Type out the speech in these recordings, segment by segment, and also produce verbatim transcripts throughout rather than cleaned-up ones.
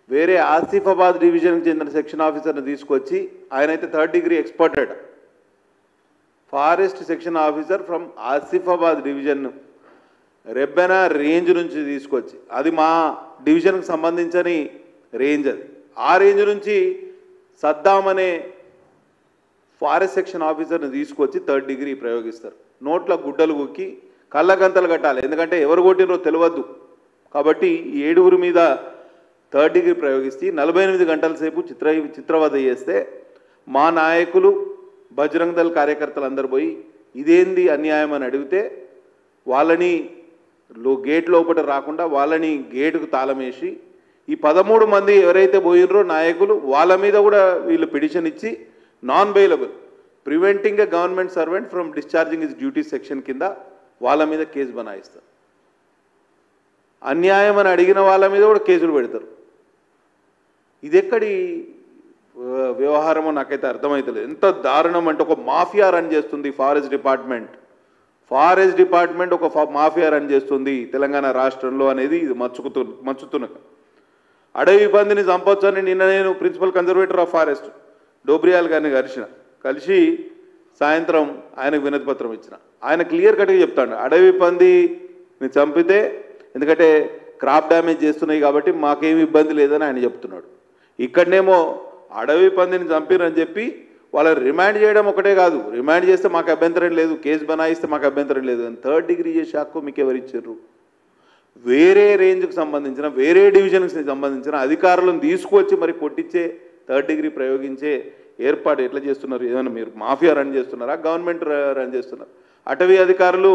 వేరే ఆసిఫాబాద్ డివిజన్కి చెందిన సెక్షన్ ఆఫీసర్ని తీసుకొచ్చి ఆయన అయితే థర్డ్ డిగ్రీ ఎక్స్పర్ట్ అట forest section officer from Asifabad division Rebbena range నుంచి తీసుకొచ్చి అది మా డివిజన్కి సంబంధించని రేంజ్ అది ఆ రేంజ్ నుంచి సద్దాం అనే ఫారెస్ట్ సెక్షన్ ఆఫీసర్ని తీసుకొచ్చి థర్డ్ డిగ్రీ ప్రయోగిస్తారు నోట్ల గుడ్డలు గుక్కి కళ్ళగంతలు కట్టాలి ఎందుకంటే ఎవరు కొట్టినరో తెలియద్దు కాబట్టి ఈ ఏడుగురి మీద థర్డ్ డిగ్రీ ప్రయోగిస్తే నలభై ఎనిమిది గంటల సేపు చిత్ర చిత్రవధ చేస్తే మా నాయకులు బజరంగ్ దళ్ కార్యకర్తలు అందరు పోయి ఇదేంది అన్యాయం అని అడిగితే వాళ్ళని లో గేట్ లోపల రాకుండా వాళ్ళని గేటుకు తాళం వేసి ఈ పదమూడు మంది ఎవరైతే పోయినరో నాయకులు వాళ్ళ మీద కూడా వీళ్ళు పిటిషన్ ఇచ్చి non bailable preventing a government servant from discharging his duty section కింద వాళ్ళ మీద కేసు బనాయిస్తారు అన్యాయం అని అడిగిన వాళ్ళ మీద కూడా కేసులు పెడతారు ఇది ఎక్కడి వ్యవహారమో నాకైతే అర్థమవుతలేదు ఎంత దారుణం అంటే ఒక మాఫియా రన్ చేస్తుంది ఫారెస్ట్ డిపార్ట్మెంట్ ఫారెస్ట్ డిపార్ట్మెంట్ ఒక మాఫియా రన్ చేస్తుంది తెలంగాణ రాష్ట్రంలో అనేది ఇది మచ్చుకుతు మచ్చుతున్నక అడవి పందిని చంపొచ్చని నిన్న నేను principal conservator of forest Dobriyal గారిని కలిసిన కలిసి సాయంత్రం ఆయనకు వినతి పత్రం ఇచ్చిన ఆయన క్లియర్ కట్గా చెప్తాడు అడవి పందిని చంపితే ఎందుకంటే క్రాప్ డ్యామేజ్ చేస్తున్నాయి కాబట్టి మాకేమి ఇబ్బంది లేదని ఆయన చెప్తున్నాడు ఇక్కడనేమో అడవి పందిని చంపిరని చెప్పి వాళ్ళని రిమాండ్ చేయడం ఒకటే కాదు రిమాండ్ చేస్తే మాకు అభ్యంతరం లేదు కేసు బనాయిస్తే మాకు అభ్యంతరం లేదు అని థర్డ్ డిగ్రీ చేసే హక్కు మీకు ఎవరు ఇచ్చారు వేరే రేంజ్కి సంబంధించిన వేరే డివిజన్కి సంబంధించిన అధికారులను తీసుకువచ్చి మరి కొట్టించే థర్డ్ డిగ్రీ ప్రయోగించే ఏర్పాటు ఎట్లా చేస్తున్నారు ఏమైనా మీరు మాఫియా రన్ చేస్తున్నారా గవర్నమెంట్ రన్ చేస్తున్నారు అటవీ అధికారులు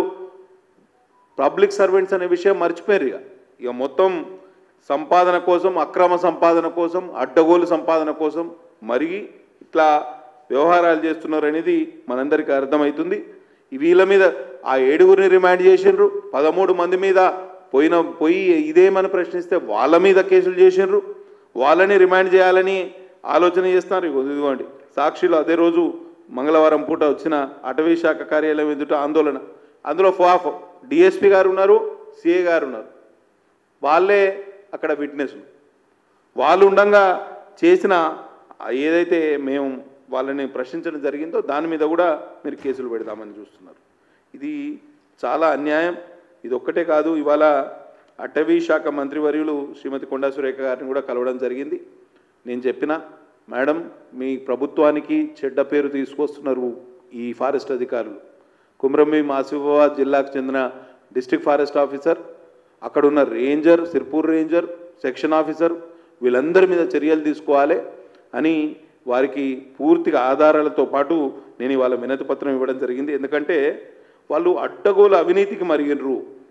పబ్లిక్ సర్వెంట్స్ అనే విషయం మర్చిపోయారు ఇక ఇక మొత్తం సంపాదన కోసం అక్రమ సంపాదన కోసం అడ్డగోలు సంపాదన కోసం మరిగి ఇట్లా వ్యవహారాలు చేస్తున్నారు అనేది మనందరికీ అర్థమవుతుంది వీళ్ళ మీద ఆ ఏడుగురిని రిమాండ్ చేసిండ్రు పదమూడు మంది మీద పోయిన పోయి ఇదేమని ప్రశ్నిస్తే వాళ్ళ మీద కేసులు చేసిండ్రు వాళ్ళని రిమాండ్ చేయాలని ఆలోచన చేస్తున్నారు ఇదిగోండి సాక్షిలో అదే రోజు మంగళవారం పూట వచ్చిన అటవీ శాఖ కార్యాలయం ఎదుట ఆందోళన అందులో ఫాఫ్ డిఎస్పీ గారు ఉన్నారు సిఏ గారు ఉన్నారు వాళ్ళే అక్కడ విట్నెస్లు వాళ్ళు ఉండగా చేసిన ఏదైతే మేము వాళ్ళని ప్రశ్నించడం జరిగిందో దాని మీద కూడా మీరు కేసులు పెడదామని చూస్తున్నారు ఇది చాలా అన్యాయం ఇది ఒక్కటే కాదు ఇవాళ అటవీ శాఖ మంత్రివర్యులు శ్రీమతి కొండా సురేఖ గారిని కూడా కలవడం జరిగింది నేను చెప్పిన మేడం మీ ప్రభుత్వానికి చెడ్డ పేరు తీసుకొస్తున్నారు ఈ ఫారెస్ట్ అధికారులు కుమ్రంభీం ఆసిఫాబాద్ జిల్లాకు చెందిన డిస్ట్రిక్ట్ ఫారెస్ట్ ఆఫీసర్ అక్కడ ఉన్న ranger Sirpur ranger section officer వీళ్ళందరి మీద చర్యలు తీసుకోవాలి అని వారికి పూర్తిగా ఆధారాలతో పాటు నేను ఇవాళ వినతి పత్రం ఇవ్వడం జరిగింది ఎందుకంటే వాళ్ళు అడ్డగోలు అవినీతికి మరిగినరు